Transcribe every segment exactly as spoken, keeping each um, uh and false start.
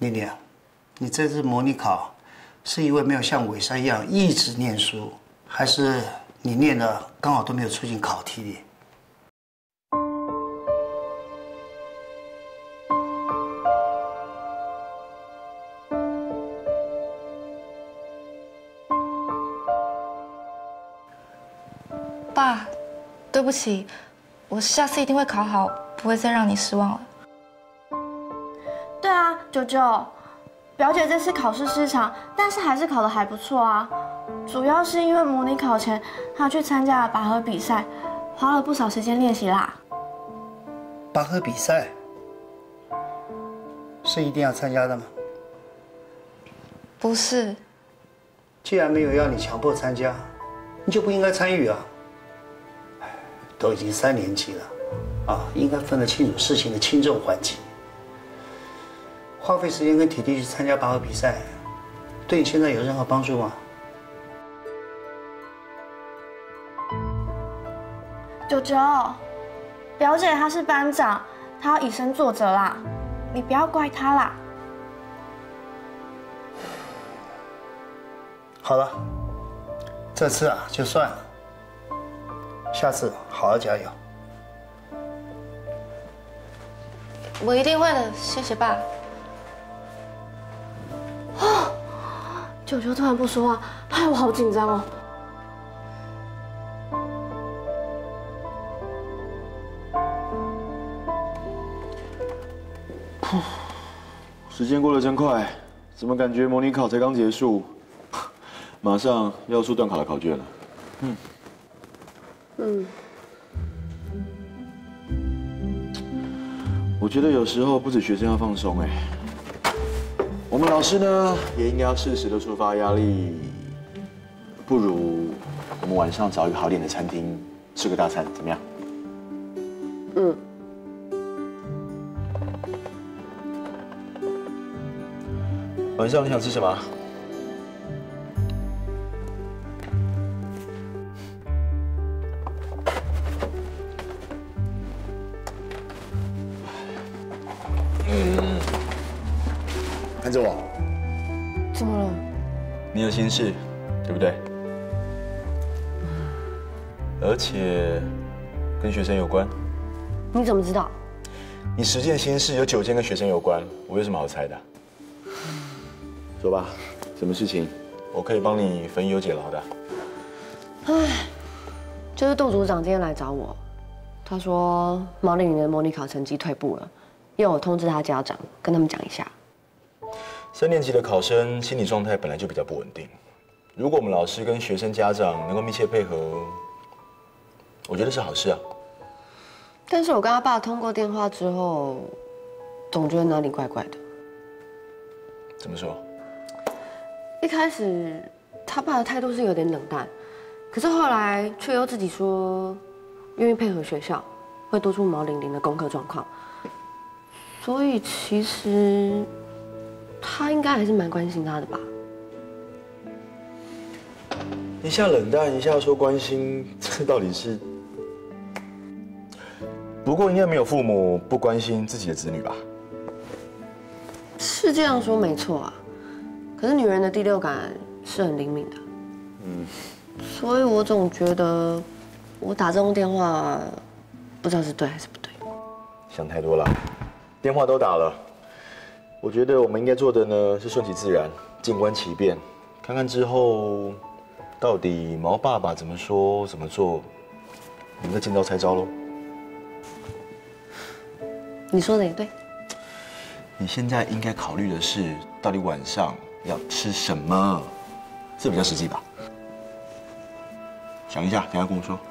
丽丽啊，你这次模拟考是因为没有像伟山一样一直念书，还是你念的刚好都没有出进考题里？ 爸，对不起，我下次一定会考好，不会再让你失望了。 对啊，九九，表姐这次考试失常，但是还是考得还不错啊。主要是因为模拟考前她去参加了拔河比赛，花了不少时间练习啦。 拔河比赛是一定要参加的吗？ 不是。 既然没有要你强迫参加，你就不应该参与啊。都已经三年级了，啊，应该分得清楚事情的轻重缓急。花费时间跟体力去参加拔河比赛，对你现在有任何帮助吗？ 九九，表姐她是班长，她要以身作则啦，你不要怪她啦。 好了，这次啊就算了，下次好好加油。 我一定会的，谢谢爸。 啊！九九突然不说话，害我好紧张哦。 时间过得真快，怎么感觉模拟考才刚结束，马上要出段考的考卷了？嗯。嗯。我觉得有时候不止学生要放松，哎，我们老师呢也应该要适时的抒发压力。不如我们晚上找一个好点的餐厅吃个大餐，怎么样？嗯。晚上你想吃什么？嗯，看着我。 怎么了？ 你有心事，对不对？而且跟学生有关。 你怎么知道？ 你十件心事有九件跟学生有关，我有什么好猜的？说吧，什么事情？我可以帮你分忧解劳的。 唉，就是杜组长今天来找我，他说毛玲玲的模拟考成绩退步了，要我通知他家长，跟他们讲一下。 三年级的考生心理状态本来就比较不稳定，如果我们老师跟学生家长能够密切配合，我觉得是好事啊。 但是我跟他爸通过电话之后，总觉得哪里怪怪的。 怎么说？ 一开始他爸的态度是有点冷淡，可是后来却又自己说愿意配合学校，会督促毛玲玲的功课状况。所以其实他应该还是蛮关心她的吧。 一下冷淡，一下说关心，这到底是？不过应该没有父母不关心自己的子女吧？ 是这样说没错啊，可是女人的第六感是很灵敏的。嗯，所以我总觉得我打这通电话，不知道是对还是不对。 想太多了，电话都打了。我觉得我们应该做的呢是顺其自然，静观其变，看看之后到底毛爸爸怎么说怎么做，我们再见招拆招喽。 你说的也对。 你现在应该考虑的是，到底晚上要吃什么，这比较实际吧？想一下，等下跟我说。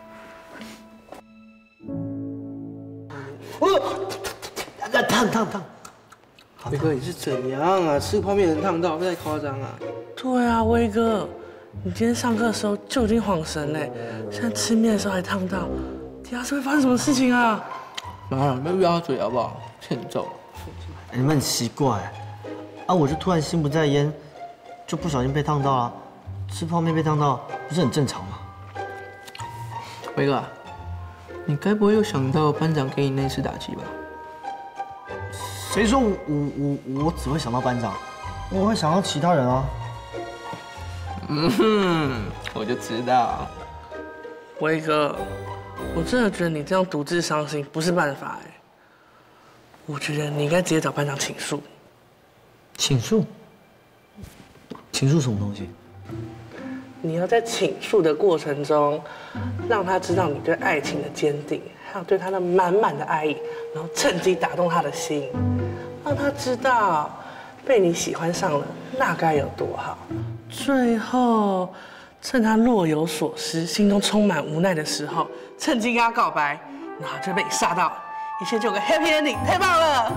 哦，烫烫烫！威哥，你是怎样啊？吃个泡面能烫到，太夸张啊！ 对啊，威哥，你今天上课的时候就已经晃神嘞，现在吃面的时候还烫到，底下是会发生什么事情啊？ 妈了，不要闭他嘴好不好？欠揍！ 你们很奇怪，啊，我就突然心不在焉，就不小心被烫到了，吃泡面被烫到，不是很正常吗？ 威哥，你该不会又想到班长给你那次打击吧？ 谁说我我我我只会想到班长？我会想到其他人啊。 嗯哼，我就知道。 威哥，我真的觉得你这样独自伤心不是办法哎。我觉得你应该直接找班长倾诉。 倾诉？倾诉什么东西？ 你要在倾诉的过程中，让他知道你对爱情的坚定，还有对他的满满的爱意，然后趁机打动他的心，让他知道被你喜欢上了那该有多好。最后，趁他若有所思、心中充满无奈的时候，趁机跟他告白，然后就被你吓到，一切就有个 happy ending， 太棒了！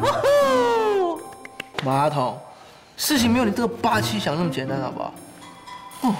马桶，事情没有你这个霸气想那么简单，好不好？哦。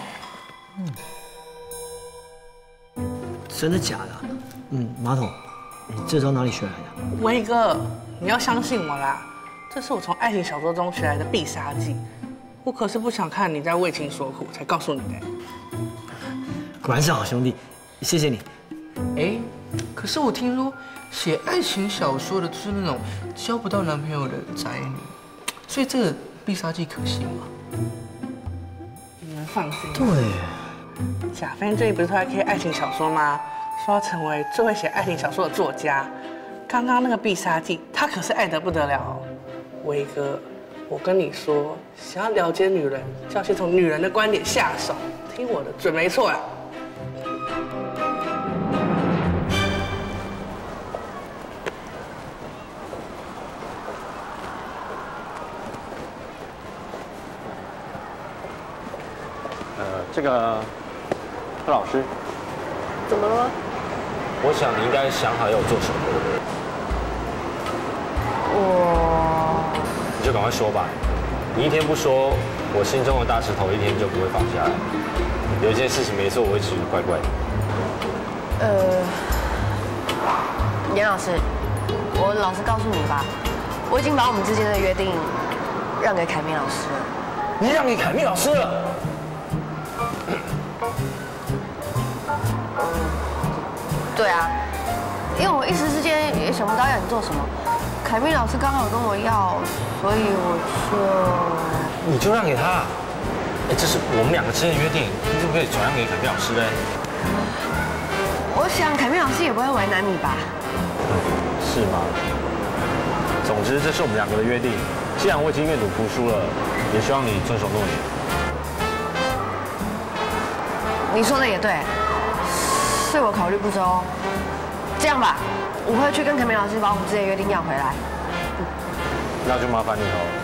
嗯，真的假的？嗯，马桶，你这招哪里学来的？ 威哥，你要相信我啦，这是我从爱情小说中学来的必杀技。我可是不想看你在为情所苦，才告诉你的。 果然是好兄弟，谢谢你。 哎，可是我听说写爱情小说的就是那种交不到男朋友的宅女，所以这个必杀技可行吗？ 你们放心。 对。 贾飞最近不是出来 K 爱情小说吗？说要成为最会写爱情小说的作家。刚刚那个必杀技，他可是爱得不得了哦。威哥，我跟你说，想要了解女人，就要先从女人的观点下手。听我的，准没错啦。 呃，这个柯老师， 怎么了？ 我想你应该想好要做什么。 我， 你就赶快说吧。你一天不说，我心中的大石头一天就不会放下来。有一件事情没做，我会觉得怪怪的。 呃，严老师，我老实告诉你吧，我已经把我们之间的约定让给凯明老师了。 你让给凯明老师了？ 对啊，因为我一时之间也想不到要你做什么。凯明老师刚好跟我要，所以我就…… 你就让给他。哎，这是我们两个之间的约定，你怎么可以转让给凯明老师呢？ 我想凯明老师也不会为难你吧？ 是吗？总之，这是我们两个的约定。既然我已经愿赌服输了，也希望你遵守诺言。 你说的也对，是我考虑不周。这样吧，我会去跟凯明老师把我们之间的约定要回来。嗯、 那就麻烦你了。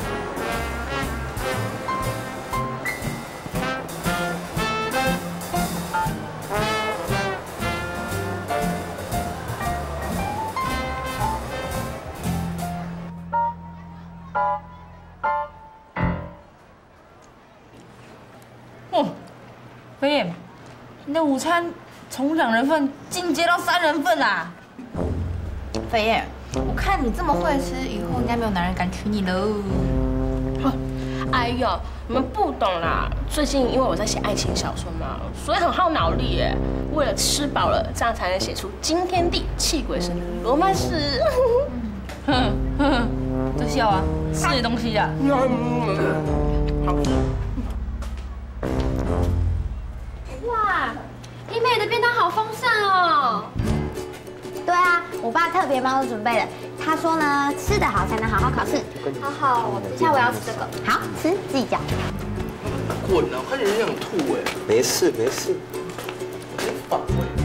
哦，飞燕，你的午餐从两人份进阶到三人份啦！飞燕，我看你这么会吃，以后应该没有男人敢娶你喽。 哎呦，你们不懂啦！最近因为我在写爱情小说嘛，所以很耗脑力耶。为了吃饱了，这样才能写出惊天地泣鬼神的罗曼史。 哼哼，这笑啊，吃点东西呀。 好吃。 哇，一妹的便当好丰盛哦！对啊，我爸特别帮我准备的。他说呢，吃得好才能好好考试。好好，等一下我要吃这个。好吃，自己讲。 滚啊！我看你很想吐哎。 没事没事。 反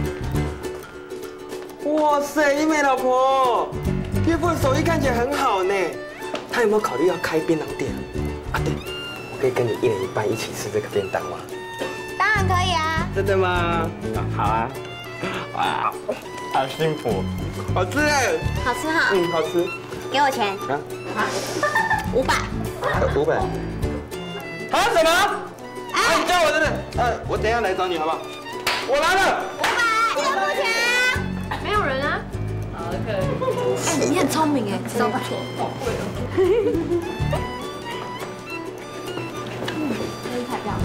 胃。哇塞，一美老婆，岳父的手艺看起来很好呢。他有没有考虑要开便当店啊？对，我可以跟你一人一半一起吃这个便当吗？ 当然可以啊。 真的吗？啊，好啊。哇，好幸福，好吃哎。 好吃哈。 嗯，好吃。 给我钱。啊。好。五百。 五百。啊什么？啊，你叫我真的，呃，我等一下来找你好不好？我来了。 五百，记得付钱。没有人啊。 好，可以。 哎，你很聪明哎，知道不错。 好贵哦。 嗯，这是彩票。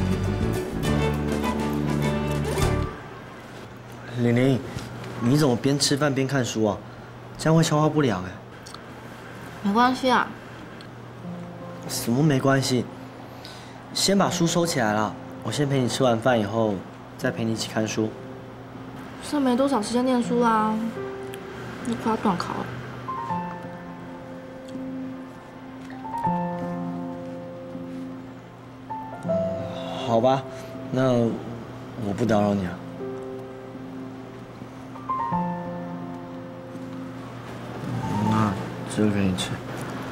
玲玲，你怎么边吃饭边看书啊？这样会消化不良哎。 没关系啊， 什么没关系，先把书收起来了。我先陪你吃完饭以后，再陪你一起看书。 剩没多少时间念书啦，又快要段考了。 好吧，那我不打扰你了。那这个给你吃。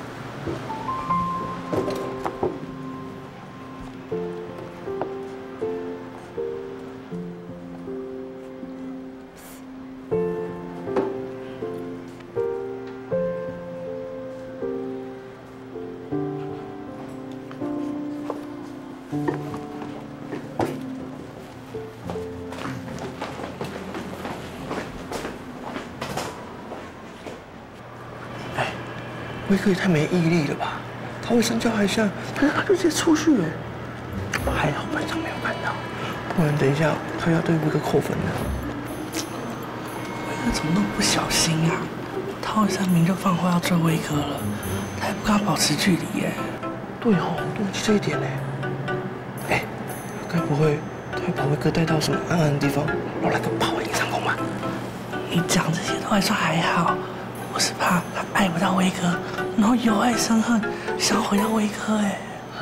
威哥也太没毅力了吧！他会上叫还下，他他就直接出去哎。还好班长没有看到，不然等一下他要对威哥扣分的。威哥怎么那么不小心啊？陶伟山明就放话要追威哥了，他还不跟他保持距离耶。对哦，忘记这一点嘞。哎，该不会他会把威哥带到什么暗暗的地方，然后来个跑赢上空吧？你讲这些都还算还好。我是怕他爱不到威哥，然后由爱生恨，想要回到威哥哎。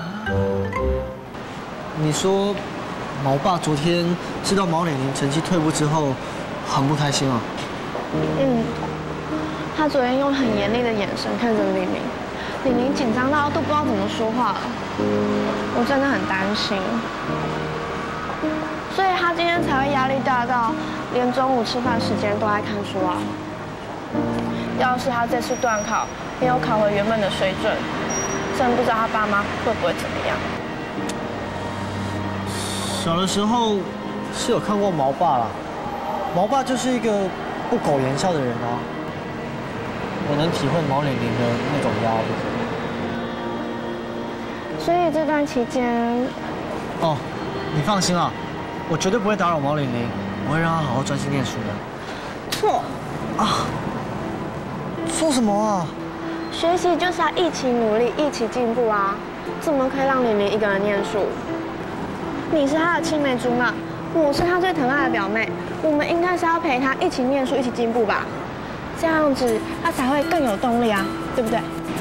你说，毛爸昨天知道毛玲玲成绩退步之后，很不开心啊？ 嗯，他昨天用很严厉的眼神看着玲玲，玲玲紧张到都不知道怎么说话了，我真的很担心。所以他今天才会压力大到连中午吃饭时间都在看书啊。要是他这次段考没有考回原本的水准，真不知道他爸妈会不会怎么样。 小的时候是有看过毛爸啦，毛爸就是一个不苟言笑的人啊，我能体会毛玲玲的那种压力。 所以这段期间， 哦，你放心啦，我绝对不会打扰毛玲玲，我会让她好好专心念书的。 错啊！说什么啊？ 学习就是要一起努力，一起进步啊！怎么可以让玲玲一个人念书？你是她的青梅竹马，我是她最疼爱的表妹，我们应该是要陪她一起念书，一起进步吧？这样子她才会更有动力啊，对不对？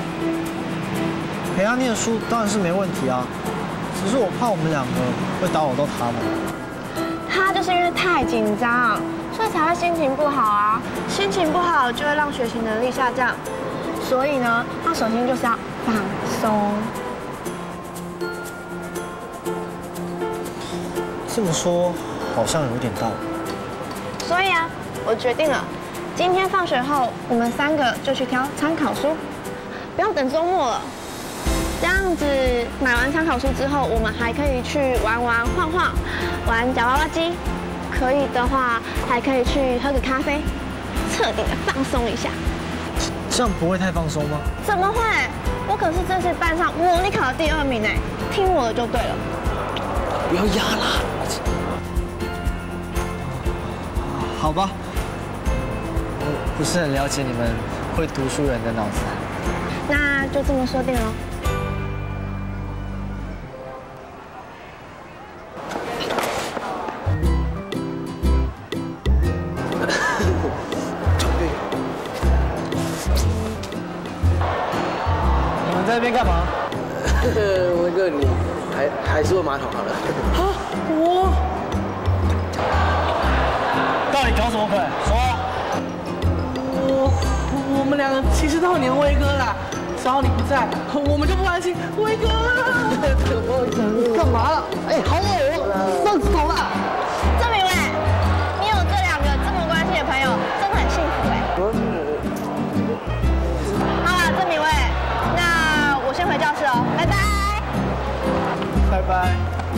陪她念书当然是没问题啊，只是我怕我们两个会打扰到她们。 她就是因为太紧张，所以才会心情不好啊。心情不好就会让学习能力下降，所以呢，她首先就是要放松。 这么说好像有点道理。 所以啊，我决定了，今天放学后我们三个就去挑参考书，不要等周末了。这样子买完参考书之后，我们还可以去玩玩晃晃，玩夹娃娃机。可以的话，还可以去喝个咖啡，彻底的放松一下。 这样不会太放松吗？ 怎么会？我可是这次班上模拟考的第二名哎，听我的就对了。 不要压啦。 好吧，我不是很了解你们会读书人的脑子。 那就这么说定了。 你们在那边干嘛？ 威哥，你还还是问马桶好了。啊，我。 到底搞什么鬼？说。 我我们两个其实都很黏威哥啦，只要你不在，我们就不安心。威哥， 你干嘛了？哎，好恶，上手了。 郑明伟，你有这两个这么关心的朋友，真的很幸福哎。好了，郑明伟，那我先回教室哦，拜拜。 拜拜。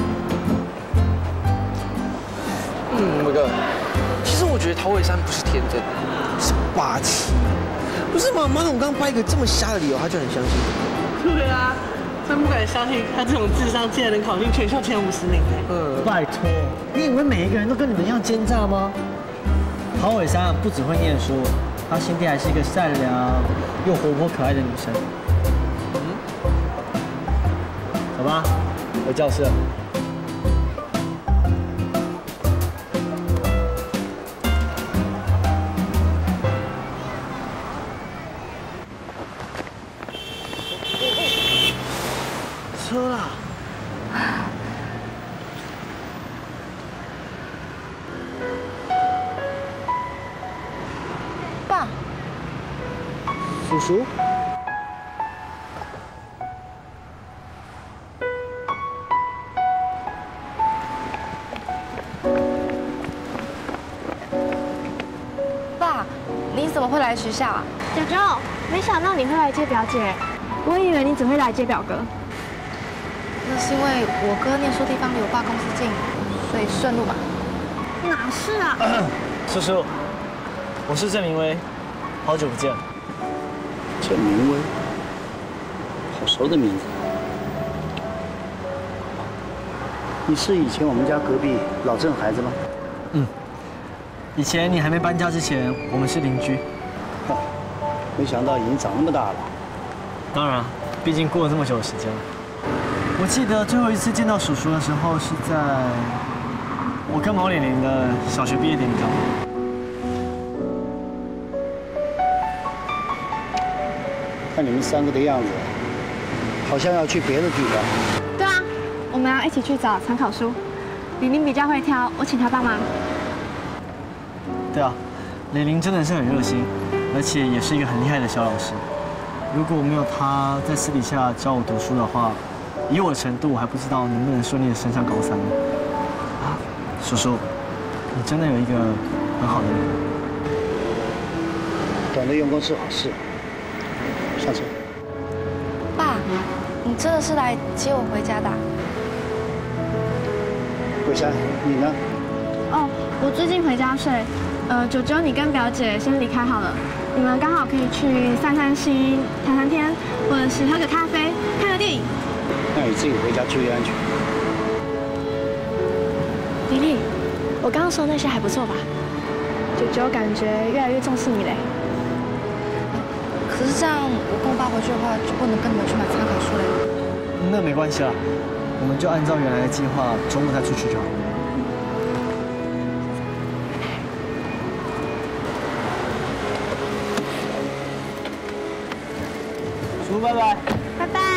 嗯，威哥。其实我觉得陶伟山不是天真，是霸气。不是嘛？马总刚掰一个这么瞎的理由，他就很相信。 对啊，真不敢相信他这种智商竟然能考进全校前五十名哎。 嗯，拜托，你以为每一个人都跟你们一样奸诈吗？陶伟山不只会念书，她心地还是一个善良又活泼可爱的女生。嗯， 吧，回教室了。车啦！ 爸， 叔叔。 你怎么会来学校啊？ 九九，没想到你会来接表姐，我以为你只会来接表哥。 那是因为我哥念书地方离我爸公司近，所以顺路嘛。 哪是啊？ 叔叔，我是郑明威，好久不见。 郑明威，好熟的名字。你是以前我们家隔壁老郑孩子吗？ 嗯。 以前你还没搬家之前，我们是邻居。 没想到已经长那么大了。 当然，毕竟过了这么久的时间了。我记得最后一次见到叔叔的时候是在我跟毛玲玲的小学毕业典礼上。 看你们三个的样子，好像要去别的地方。 对啊，我们要一起去找参考书。玲玲比较会挑，我请她帮忙。 对啊，蕾玲真的是很热心，而且也是一个很厉害的小老师。如果没有她在私底下教我读书的话，以我的程度，我还不知道能不能顺利的升上高三呢。啊，叔叔，你真的有一个很好的人。 懂得用功是好事。上车。 爸，你真的是来接我回家的？ 桂珊，你呢？ 哦，我最近回家睡。 呃，九九，你跟表姐先离开好了，你们刚好可以去散散心、谈谈天，或者是喝个咖啡、看个电影。 那你自己回家注意安全。 丽丽，我刚刚说那些还不错吧？九九感觉越来越重视你嘞。 可是这样，我跟我爸回去的话，就不能跟你们去买参考书嘞。 那没关系啦，我们就按照原来的计划，周末再出去就好。 叔，拜拜。 拜拜。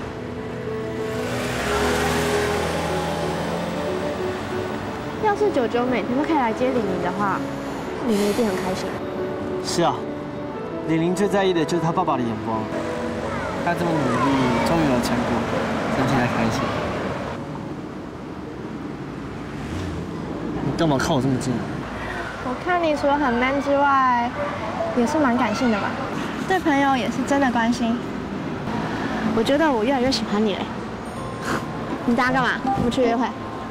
要是九九每天都可以来接玲玲的话，玲玲一定很开心。 是啊，玲玲最在意的就是她爸爸的眼光。她这么努力，终于有了成果，真替她开心。你干嘛靠我这么近？ 我看你除了很 man 之外，也是蛮感性的吧？对朋友也是真的关心。 我觉得我越来越喜欢你嘞。你等下干嘛？我们去约会。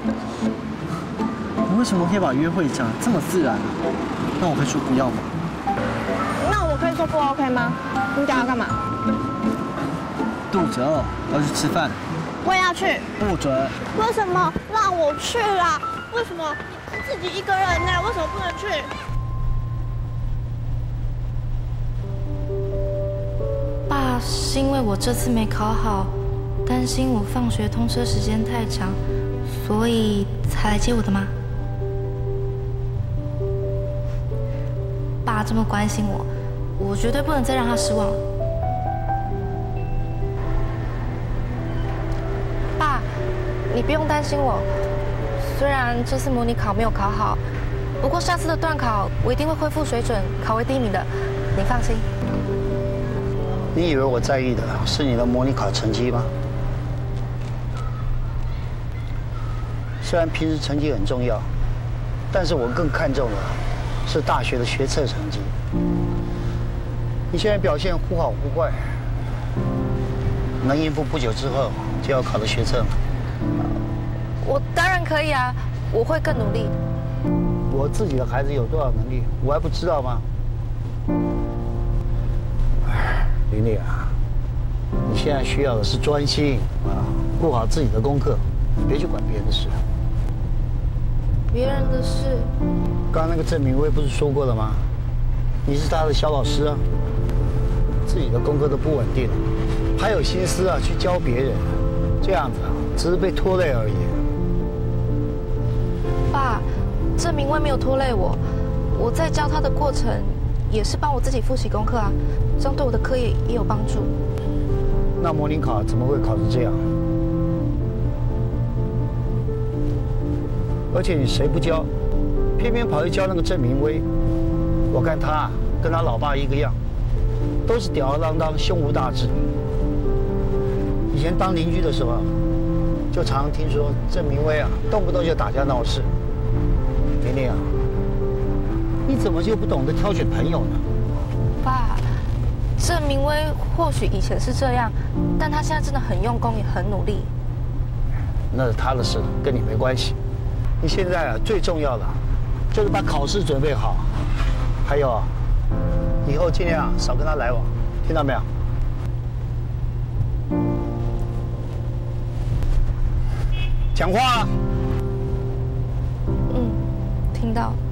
你为什么可以把约会讲得这么自然啊？那我可以说不要吗？ 那我可以说不 OK 吗？你等下干嘛？ 肚子饿，要去吃饭。 我也要去。 不准。 为什么让我去啦？为什么你自己一个人呢？为什么不能去？ 爸是因为我这次没考好，担心我放学通车时间太长，所以才来接我的吗？爸这么关心我，我绝对不能再让他失望。爸，你不用担心我，虽然这次模拟考没有考好，不过下次的段考我一定会恢复水准，考为第一名的，你放心。 你以为我在意的是你的模拟考成绩吗？虽然平时成绩很重要，但是我更看重的是大学的学测成绩。你现在表现忽好忽坏，能应付不久之后就要考的学测吗？ 我当然可以啊，我会更努力。 我自己的孩子有多少能力，我还不知道吗？ 玲玲啊，你现在需要的是专心啊，顾好自己的功课，别去管别人的事。 别人的事？ 刚刚那个郑明威不是说过了吗？你是他的小老师啊，自己的功课都不稳定了，还有心思啊去教别人， 这样子啊，只是被拖累而已。 爸，郑明威没有拖累我，我在教他的过程也是帮我自己复习功课啊，这样对我的课业也有帮助。 那模拟考怎么会考成这样？而且你谁不教，偏偏跑去教那个郑明威。我看他啊，跟他老爸一个样，都是吊儿郎当、胸无大志。以前当邻居的时候啊，就常常听说郑明威啊，动不动就打架闹事。玲玲啊，你怎么就不懂得挑选朋友呢？ 爸，郑明威或许以前是这样，但他现在真的很用功，也很努力。 那是他的事，跟你没关系。你现在啊，最重要的就是把考试准备好，还有啊，以后尽量少跟他来往，听到没有？讲话。 嗯，听到。